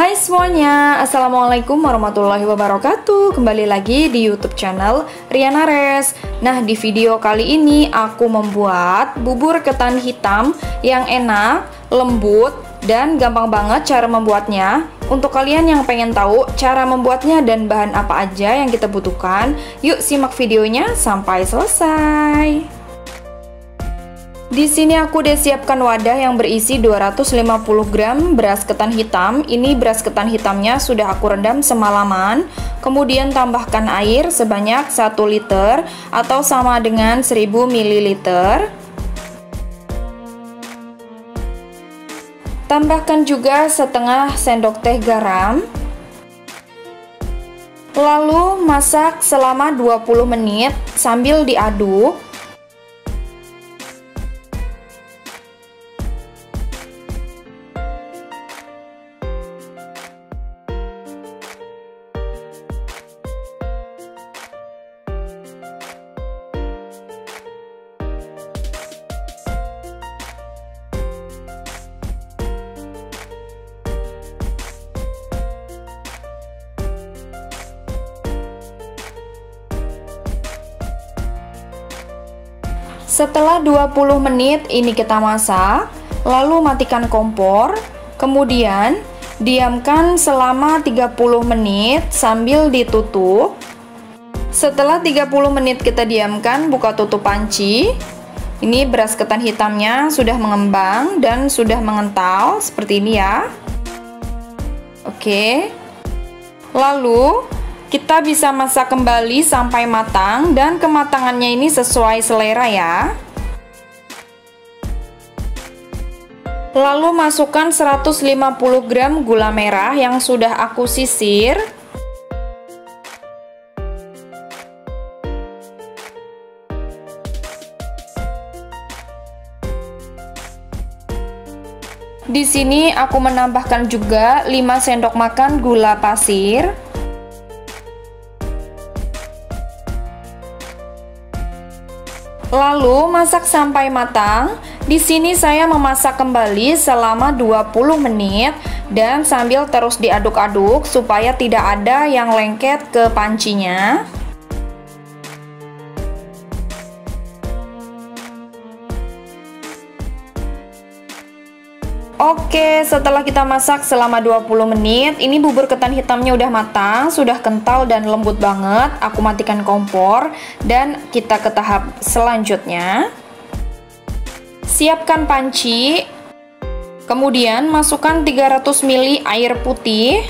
Hai semuanya, Assalamualaikum warahmatullahi wabarakatuh. Kembali lagi di YouTube channel Riana Res. Nah, di video kali ini aku membuat bubur ketan hitam yang enak, lembut, dan gampang banget cara membuatnya. Untuk kalian yang pengen tahu cara membuatnya dan bahan apa aja yang kita butuhkan, yuk simak videonya sampai selesai. Di sini aku udah siapkan wadah yang berisi 250 gram beras ketan hitam. Ini beras ketan hitamnya sudah aku rendam semalaman. Kemudian tambahkan air sebanyak 1 liter atau sama dengan 1000 ml. Tambahkan juga setengah sendok teh garam. Lalu masak selama 20 menit sambil diaduk. Setelah 20 menit ini kita masak, lalu matikan kompor, kemudian diamkan selama 30 menit sambil ditutup. Setelah 30 menit kita diamkan, buka tutup panci. Ini beras ketan hitamnya sudah mengembang dan sudah mengental seperti ini ya. Oke. Lalu kita bisa masak kembali sampai matang dan kematangannya ini sesuai selera ya. Lalu masukkan 150 gram gula merah yang sudah aku sisir. Di sini aku menambahkan juga 5 sendok makan gula pasir. Lalu masak sampai matang. Di sini saya memasak kembali selama 20 menit dan sambil terus diaduk-aduk supaya tidak ada yang lengket ke pancinya. Oke, setelah kita masak selama 20 menit, ini bubur ketan hitamnya udah matang, sudah kental dan lembut banget. Aku matikan kompor dan kita ke tahap selanjutnya. Siapkan panci. Kemudian masukkan 300 ml air putih.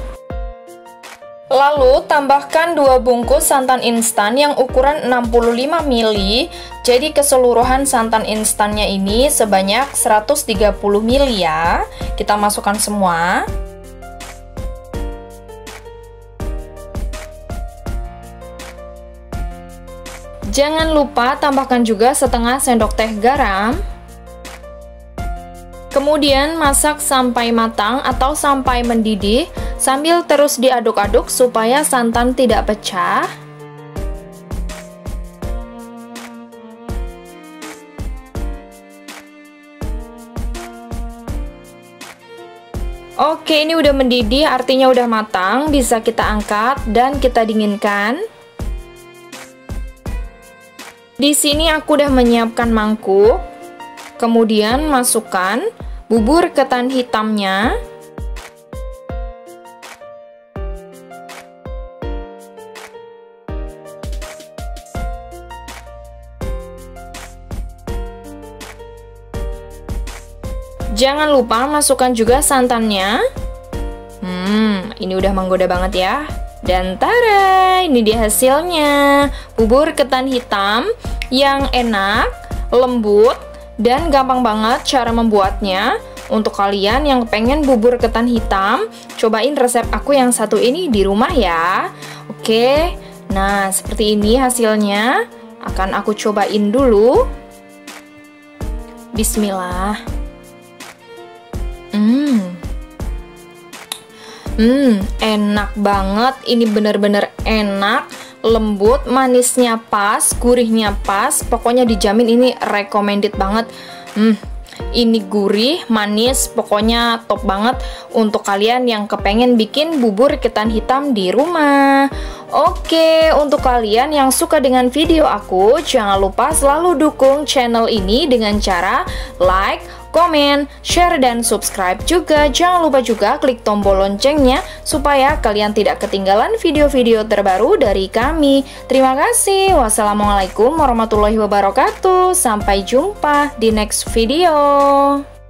Lalu tambahkan 2 bungkus santan instan yang ukuran 65 ml. Jadi keseluruhan santan instannya ini sebanyak 130 ml ya. Kita masukkan semua. Jangan lupa tambahkan juga setengah sendok teh garam. Kemudian masak sampai matang atau sampai mendidih sambil terus diaduk-aduk supaya santan tidak pecah. Oke, ini udah mendidih, artinya udah matang, bisa kita angkat dan kita dinginkan. Di sini aku udah menyiapkan mangkuk. Kemudian masukkan bubur ketan hitamnya. Jangan lupa masukkan juga santannya. Ini udah menggoda banget ya. Dan tada, ini dia hasilnya. Bubur ketan hitam yang enak, lembut, dan gampang banget cara membuatnya. Untuk kalian yang pengen bubur ketan hitam, cobain resep aku yang satu ini di rumah ya. Oke, nah seperti ini hasilnya. Akan aku cobain dulu. Bismillah. Enak banget. Ini bener-bener enak, lembut, manisnya pas, gurihnya pas. Pokoknya dijamin ini recommended banget. Ini gurih, manis, pokoknya top banget untuk kalian yang kepengen bikin bubur ketan hitam di rumah. Oke, untuk kalian yang suka dengan video aku, jangan lupa selalu dukung channel ini dengan cara like, komen, share, dan subscribe juga. Jangan lupa juga klik tombol loncengnya supaya kalian tidak ketinggalan video-video terbaru dari kami. Terima kasih. Wassalamualaikum warahmatullahi wabarakatuh. Sampai jumpa di next video.